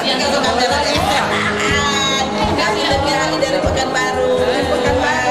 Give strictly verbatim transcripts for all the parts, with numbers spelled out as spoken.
yang kamera kami lebih dari Pekanbaru. Pekanbaru.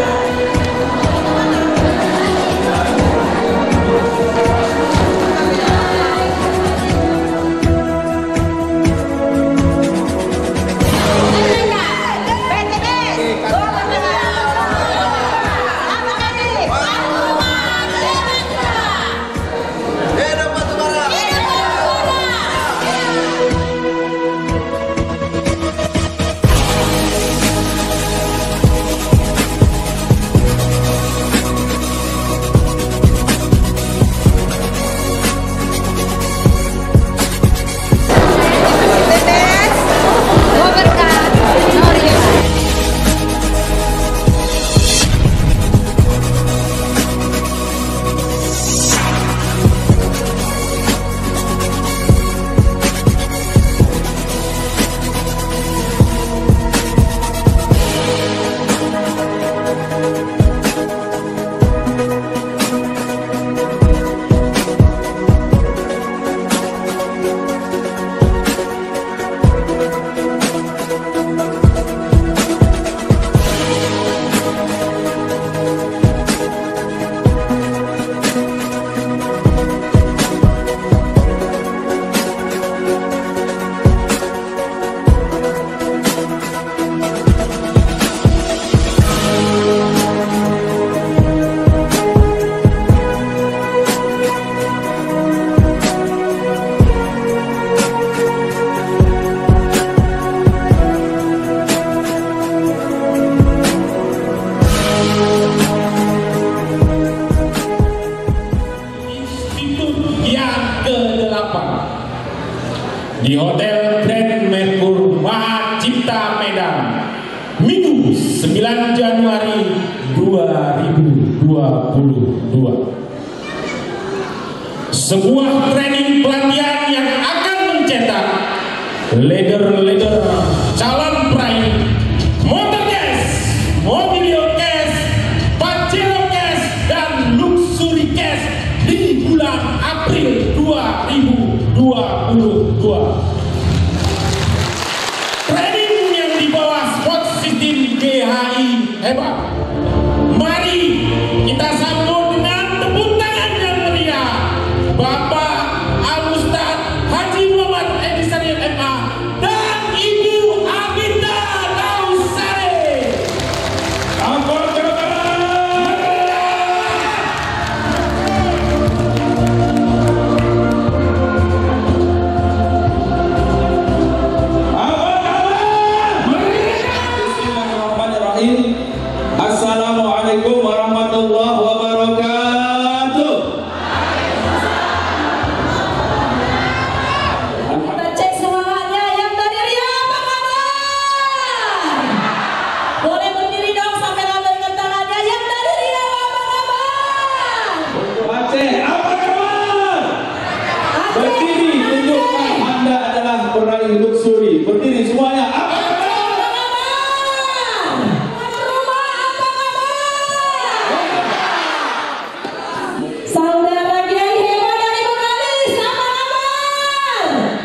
Di Hotel Grand Merkur Mahacipta Medan, Minggu sembilan Januari dua ribu dua puluh dua. Sebuah training pelatihan yang akan mencetak leader-leader calon peraih Motorcast, Mobilio-Cast, Pajero-Cast, dan Luxury-Cast di bulan April dua ribu dua puluh dua. Training yang di bawah sport system G H I hebat. Mari kita sambut dengan tepuk tangan yang meriah Bapak Al-Ustaz Haji Muhammad Edi Saril M A dan Ibu Agita Dausare. Ampun Assalamualaikum warahmatullahi wabarakatuh. Kita cek semangatnya yang dari Ria, apa kabar? Boleh berdiri dong sampai lambaikan dengan tangannya yang dari Ria, apa kabar? Aceh, apa kabar? Berdiri, tunjukkan Anda adalah peraih luxury. Berdiri semuanya, apa kabar? Saudara Kiai hebat dari Bengkalis, apa kabar?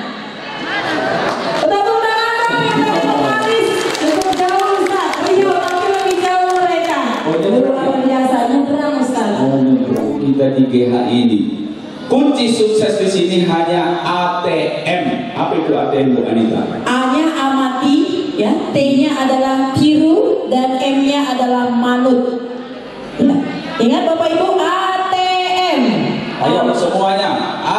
Tepuk tangan dong yang dari Bengkalis. Cukup jauh Ustaz, Rio tapi lebih jauh mereka. Luar biasa, nyebrang Ustaz. Kita di G H I ini kunci sukses di sini hanya A T M. Apa itu A T M, Bu Anita? A-nya amati, ya. T-nya adalah tiru dan M-nya adalah manut. Ingat Bapak Ibu, A T M. Ayo semuanya. A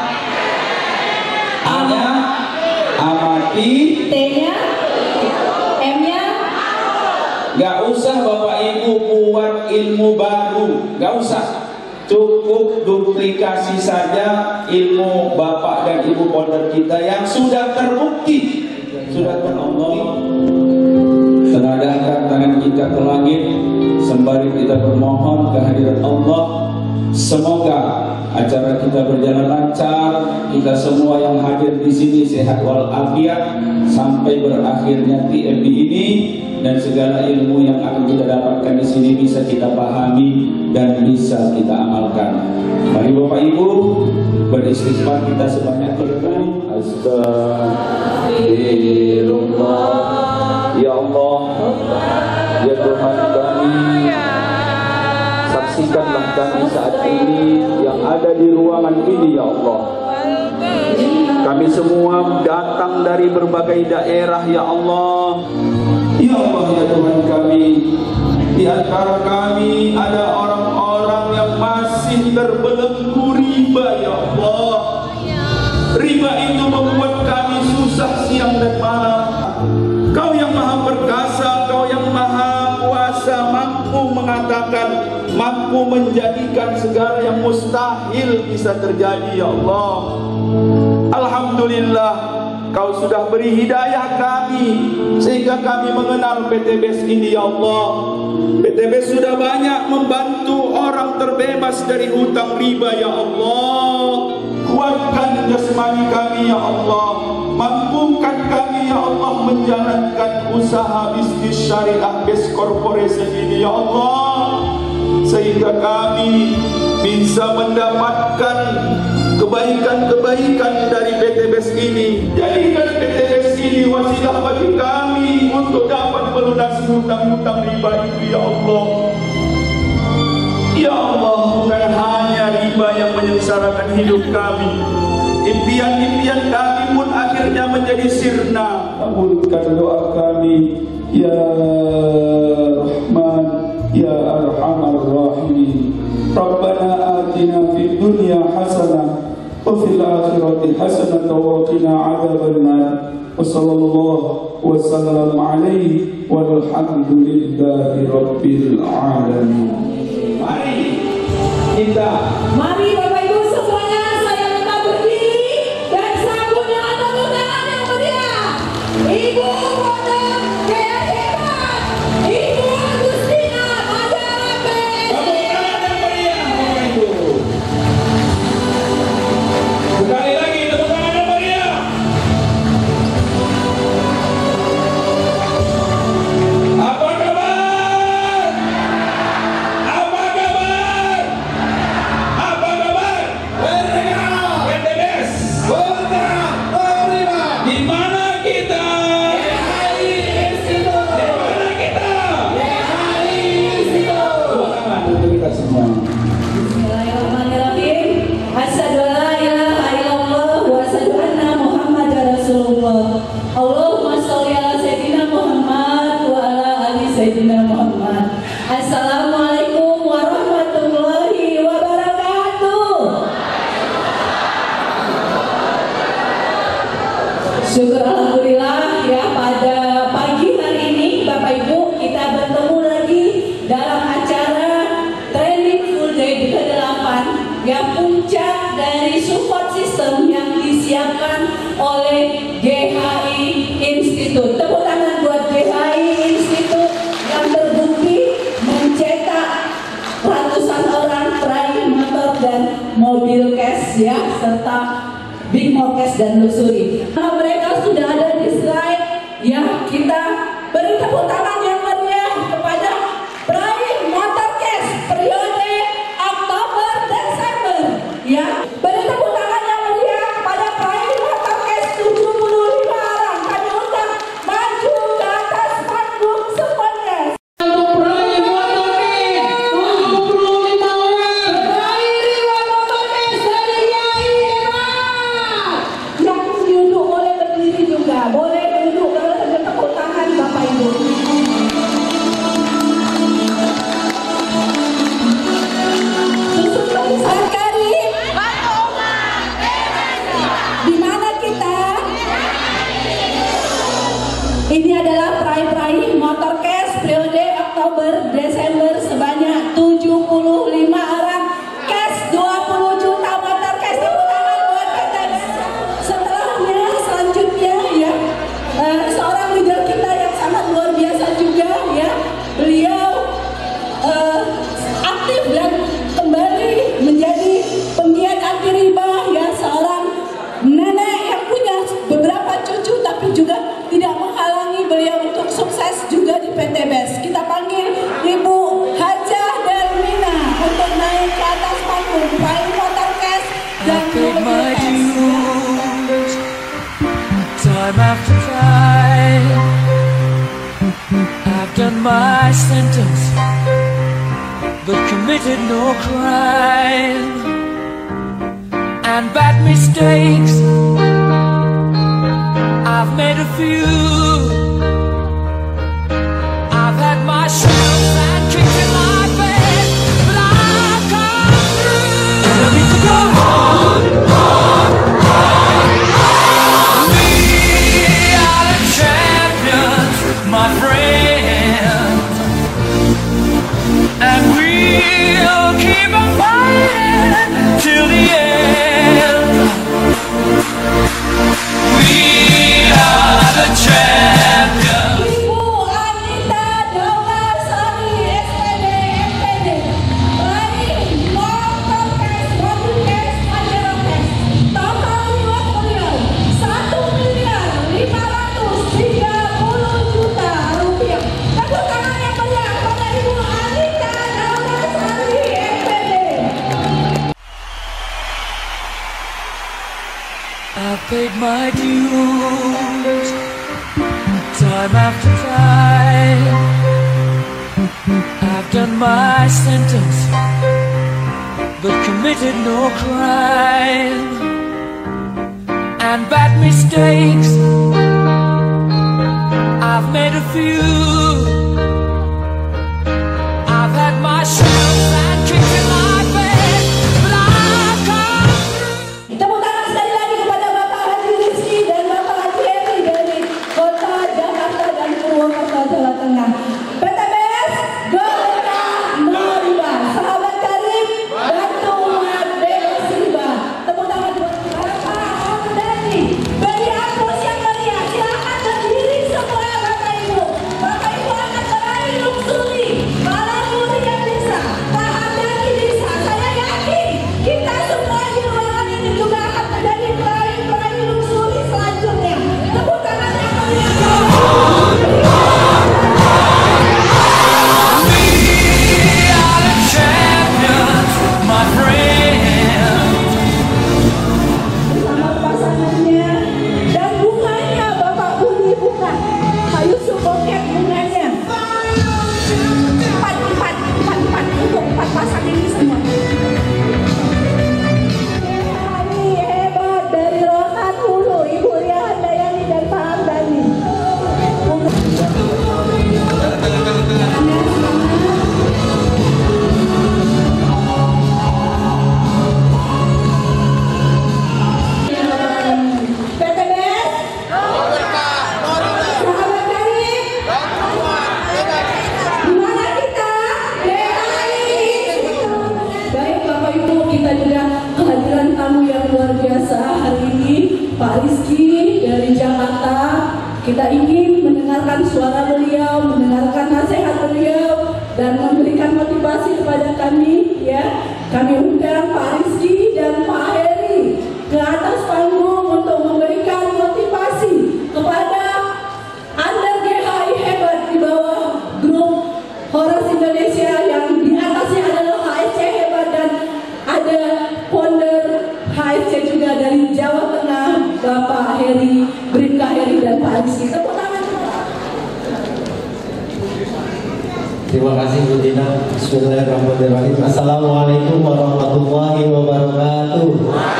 A-nya amati, T-nya, M-nya. gak usah Bapak Ibu buat ilmu baru, gak usah. Cukup duplikasi saja ilmu Bapak dan Ibu pondok kita yang sudah terbukti, sudah terbukti. Tengadahkan tangan kita ke langit sembari kita bermohon kehadirat Allah. Semoga acara kita berjalan lancar, kita semua yang hadir di sini sehat walafiat sampai berakhirnya T M B ini, dan segala ilmu yang akan kita dapatkan di sini bisa kita pahami dan bisa kita amalkan. Mari Bapak Ibu beristighfar kita sebanyak kali. Astagfirullah. Ya Allah, ya Tuhan kami, saksikanlah kami saat ini yang ada di ruangan ini ya Allah. Kami semua datang dari berbagai daerah ya Allah. Ya Allah ya Tuhan kami, di antara kami ada orang-orang yang masih terbelenggu riba ya Allah. Riba itu membuat kami susah siang dan malam. Kau yang maha perkasa, Kau yang maha kuasa, mampu mengatakan, mampu menjadikan segala yang mustahil bisa terjadi ya Allah. Alhamdulillah, Kau sudah beri hidayah kami sehingga kami mengenal P T B S ini ya Allah. P T B S sudah banyak membantu orang terbebas dari hutang riba ya Allah. Kuatkan jasmani kami ya Allah, mampukan kami ya Allah menjalankan usaha bisnis syariah base corporation ini ya Allah, sehingga kami bisa mendapatkan kebaikan-kebaikan dari P T B S ini. Jadikan P T B S ini wasilah bagi kami untuk dapat melunasi hutang-hutang riba itu ya Allah. Ya Allah, bukan hanya riba yang menyengsarakan hidup kami, impian-impian kami pun akhirnya menjadi sirna. Kabulkan doa kami ya Rahman ya Arhamar Rahimin. Rabbana atina fid dunya hasanah wa fil akhirati hasanah wa qina adzabannar. Wa sallallahu wa sallam alaihi walhamdulillahi rabbil alamin. Mari kita, mari Bapak Ibu semuanya, saya minta berdiri dan sambut dengan tepuk tangan yang meriah. Ibu Roda Gaya Hebat, Ibu Agustina Madarabe. Tepuk tangan yang meriah Bapak Ibu. Sekali lagi tepuk tangan yang meriah. Apa kabar? Apa kabar? Apa kabar? Merdeka! P T B S! Merdeka! Terima! Di mana kita? Di mana kita? tepuk tangan untuk kita semua. Bismillahirrahmanirrahim. Asyhadu an la ilaha illallah wa asyhadu anna Muhammadar Rasulullah. Allahumma sholli ala sayyidina Muhammad wa ala ali sayyidina Muhammad. Assalamualaikum warahmatullahi wabarakatuh. Syukur alhamdulillah ya, pada pagi hari ini Bapak Ibu kita bertemu lagi dalam acara Training Full Day ke delapan yang puncak dari support system yang disiapkan oleh G H I Institute. Tepuk tangan buat G H I Institute yang terbukti mencetak ratusan orang peraih motor dan mobil cash ya, serta big cash dan luxury. Nah, mereka sudah ada di slide ya, kita beri tepuk tangan yang meriah kepada peraih motor cash periode Oktober Desember ya. Beri tepuk tangan yang meriah kepada peraih motor cash tujuh puluh lima orang. Kami undang maju ke atas panggung semuanya. Untuk peraih motor cash tujuh puluh lima orang, peraih riwayat motor cash dari Yai Hebat. Yang duduk boleh berdiri juga, boleh duduk kalau ada tepuk tangan Bapak Ibu. after time, I've done my sentence, but committed no crime. And bad mistakes, I've made a few. I've had my shares and kicks in my bed, but I've come through. I need to go on, on, on. We are the champions, my friend, and we'll keep on fighting till the end. We are the champions. Ibu Anita Daulasari S P D M P D Lain Motor Cash Mobil Cash Pajero Cash total reward beliau satu miliar lima ratus tiga puluh juta rupiah. Tepuk tangan yang meriah pada Ibu Anita Daulasari M P D. I've paid my dues, time after time. I've done my sentence, but committed no crime. And bad mistakes, I've made a few. I've had my shares and kicks in my bed, but I've come through. Tepuk tangan sekali lagi kepada Bapak Haji Rizky dan Bapak Haji Eri dari Kota Jakarta dan Purwokerto, Jawa Tengah. P T B S Goleka Noriba, sahabat karib Datu Bebas Riba. Tepuk tangan buat Bapak Omdani. Beri aplaus yang meriah. Silakan berdiri semua Bapak Ibu. Bapak Ibu akan meraih luxury. Malam mulia bisa, Tahamdani bisa. Saya yakin kita semua di ruangan ini juga akan menjadi peraih-peraih luxury selanjutnya. Tepuk tangan yang meriah. We are the champions, my friend. Bersama pasangannya dan bunganya Bapak Budi bukan Hayu Suboket bunganya empat empat empat empat untuk empat pasang ini semua. Hari hebat dari Rokan Hulu Ibu Ria Handayani dan Pak Hamdani. P T B S sahabat karib di mana kita D H I. Baik Bapak Ibu, kita juga kehadiran tamu yang luar biasa hari ini, Pak Rizky dari Jakarta. Kita ingin mendengarkan suara beliau, mendengarkan nasihat beliau, dan memberikan motivasi kepada kami. Ya, kami undang Pak Rizky dan Pak Heri ke atas panggung untuk memberikan motivasi kepada under G H I hebat di bawah grup Horas Indonesia yang di atasnya adalah H S C hebat dan ada founder H S C juga dari Jawa Tengah, Bapak Heri, Bribka Heri dan Pak Rizky. Tepuk tangan. Terima kasih Bu Dina. Bismillahirrahmanirrahim. Assalamualaikum warahmatullahi wabarakatuh.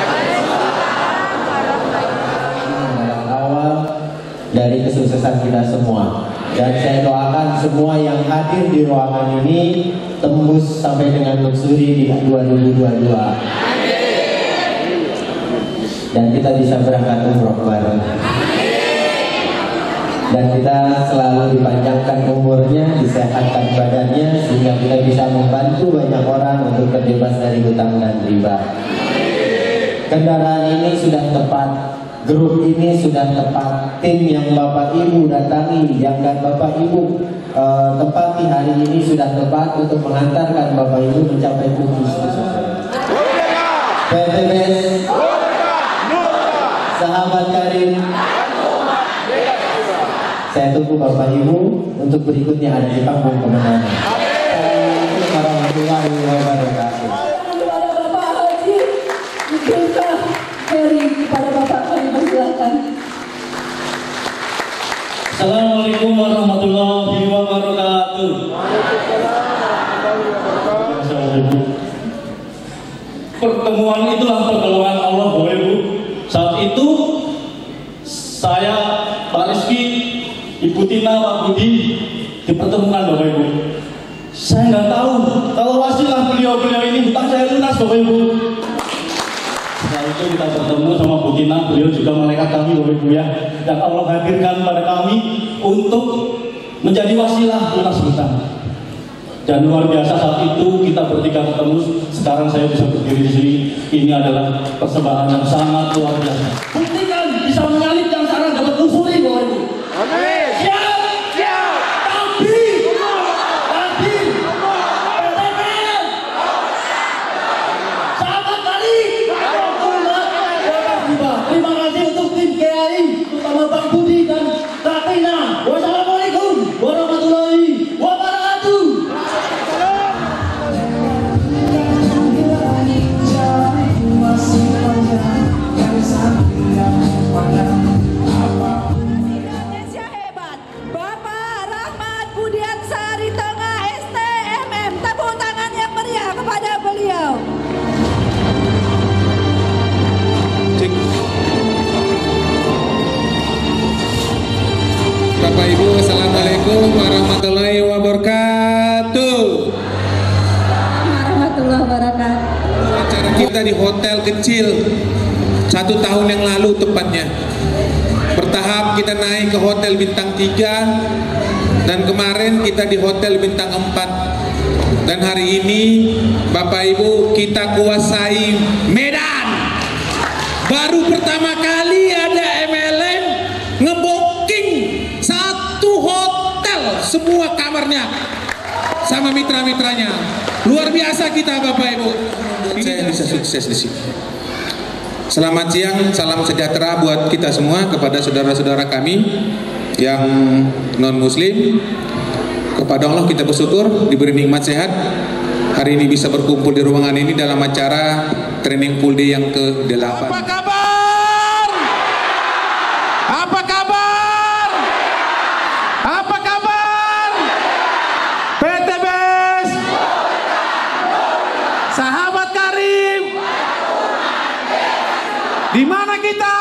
Yang awal dari kesuksesan kita semua. Dan saya doakan semua yang hadir di ruangan ini tembus sampai dengan luxury di dua ribu dua puluh dua. Dan kita bisa berangkat umroh bareng. Dan kita selalu dipanjangkan umurnya, disehatkan badannya, sehingga kita bisa membantu banyak orang untuk terbebas dari hutang dan riba. Kendaraan ini sudah tepat, grup ini sudah tepat, tim yang Bapak Ibu datangi, yang dan Bapak Ibu uh, tempati hari ini sudah tepat untuk mengantarkan Bapak Ibu mencapai tujuan sesuai. P T B S, sahabat karib, saya tunggu Bapak Ibu untuk berikutnya ada di panggung kemenangan. Assalamualaikum warahmatullahi wabarakatuh. Kepada Bapak Haji, Bribka Heri, kepada Bapak kami persilakan. Assalamualaikum warahmatullahi wabarakatuh. Pertemuan itulah pertolongan Allah, Bapak Ibu. Saat itu saya, Pak Rizky, Ibu Tina, Pak Budi dipertemukan, Bapak Ibu. Saya nggak tahu kalau wasilah beliau-beliau ini hutang saya lunas, Bapak Ibu. Setelah itu kita bertemu sama Bu Tina, beliau juga malaikat kami, Bapak Ibu ya, yang Allah hadirkan pada kami untuk menjadi wasilah lunas hutang. Dan luar biasa saat itu kita bertiga ketemu. Sekarang saya bisa berdiri di sini. Ini adalah persembahan yang sangat luar biasa. Buktikan bisa menyalip yang sekarang dapat usuri, Bapak Ibu. Amin. Siap, siap. Takbir, takbir. P T B. Sahabat kali. Terima kasih untuk tim K I, terutama Bang Budi dan Kak Tina. Wassalamualaikum warahmatullahi wabarakatuh. Indonesia hebat, Bapak Rahmat Budiansari Tengah S T M M. Tepuk tangan yang meriah kepada beliau. Bapak Ibu, Assalamualaikum warahmatullahi wabarakatuh. Warahmatullahi wabarakatuh. Acara kita di hotel kecil satu tahun yang lalu tepatnya. Bertahap kita naik ke hotel bintang tiga dan kemarin kita di hotel bintang empat. Dan hari ini Bapak Ibu kita kuasai Medan. Baru pertama kali ada M L M ngebooking satu hotel semua kamarnya sama mitra-mitranya. Luar biasa kita Bapak Ibu. Saya bisa sukses di sini. Selamat siang, salam sejahtera buat kita semua, kepada saudara-saudara kami yang non muslim. Kepada Allah kita bersyukur diberi nikmat sehat. Hari ini bisa berkumpul di ruangan ini dalam acara training full day yang ke delapan. Apa kabar? Apa kabar? Apa kabar? P T B S, sahabat Karim, di mana kita?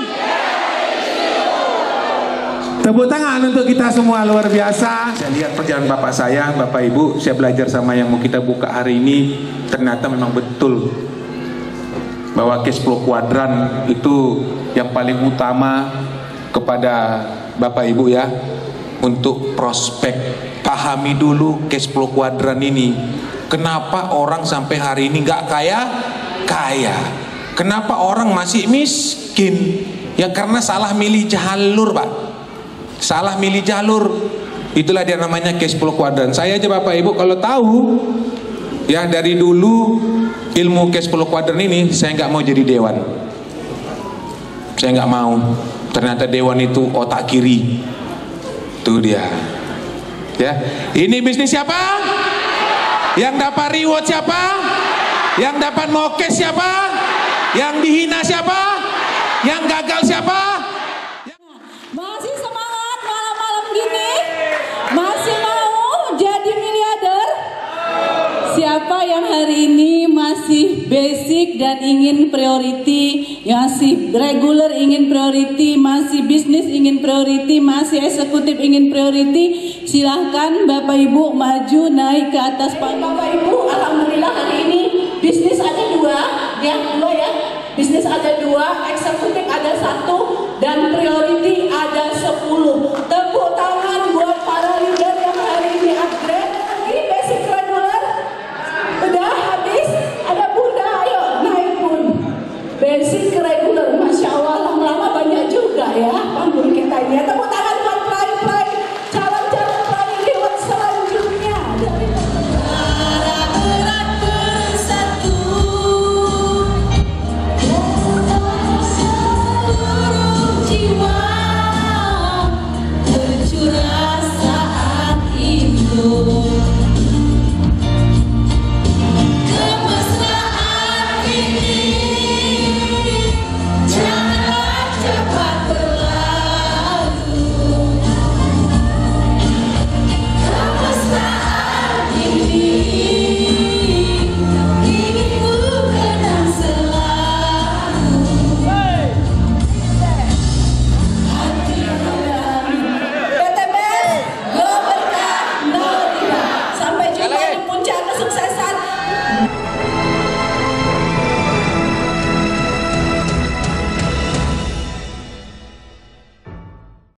Tepuk tangan untuk kita semua, luar biasa. Saya lihat perjalanan bapak saya, bapak ibu, saya belajar sama yang mau kita buka hari ini. Ternyata memang betul bahwa cash flow kuadran itu yang paling utama kepada bapak ibu ya, untuk prospek. Pahami dulu cash flow kuadran ini. Kenapa orang sampai hari ini nggak kaya kaya? Kenapa orang masih miskin? Ya karena salah milih jalur, Pak. Salah milih jalur. Itulah dia namanya cash flow kuadran. Saya aja Bapak Ibu kalau tahu ya dari dulu ilmu cash flow kuadran ini, saya nggak mau jadi dewan. Saya nggak mau. Ternyata dewan itu otak kiri. Tuh dia. Ya, ini bisnis siapa? Yang dapat reward siapa? Yang dapat mokes siapa? Yang dihina siapa? Yang gagal siapa? Masih semangat malam-malam gini? Masih mau jadi miliarder? Siapa yang hari ini masih basic dan ingin priority, masih regular ingin priority, masih bisnis ingin priority, masih eksekutif ingin priority, silahkan Bapak Ibu maju naik ke atas panggung. Bapak Ibu, alhamdulillah hari ini bisnis ada dua, ya dua ya. Bisnis ada dua, eksekutif ada satu, dan priority ada sepuluh. Tepuk tangan buat para leader yang hari ini upgrade. Ini basic regular udah habis. Ada Bunda, ayo naik Bun. Basic regular, masya Allah lama-lama banyak juga ya panggung kita ini. Tepuk tangan.